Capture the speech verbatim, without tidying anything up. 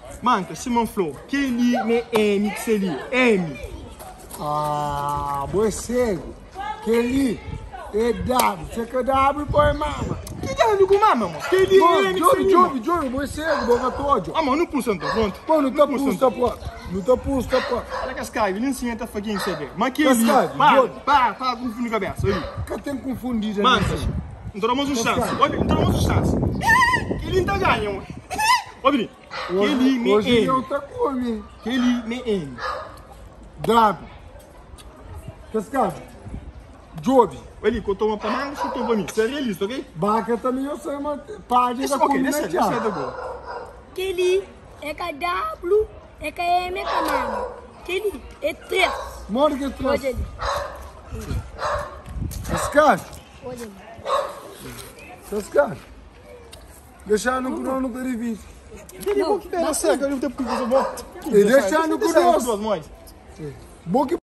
Manca, Simon Flow. Que ele me M, que se li. M. Ah, boi cego. Que ele é W. Você quer W, boy, mama. Que dá com mama, mano? Que ele Mano, M, que se Jovi, li. Jovi, Jovi, boi cego, boca todo. Ah, mano, não pulsa, então, pronto. Pô, não tá pusta, pô. Não tá pusta, pô. Olha que as caras, ele ensina a fucking ceder. Mas que Cascade, ele... Para, Jovi. para, para, confundir a cabeça, ali. Que tem confundido, Mano, né? não tomamos um Cascade. chance. Olha, não tomamos um chance. Que ele não tá ganhando. Olha, que ele Hoje, me hoje é M. outra coisa, hein? Que ele me M. W. Cascade. Jovi. Olha, que eu tomo pra manga, você toma pra mim. Você é realista, ok? Baca também eu sei, mas página Isso, da ok, deixa, comida deixa, já. deixa. Kelly é K W, é K M, é K M. Kelly é três. Mora que Hoje trouxe. ele. Cascade. Hoje ele. Cascade. Deixar no crono que ele vive. Ele, o que é? Não sei, eu tenho que fazer bom. E deixar no Deixa eu grosso. duas mães. Boa que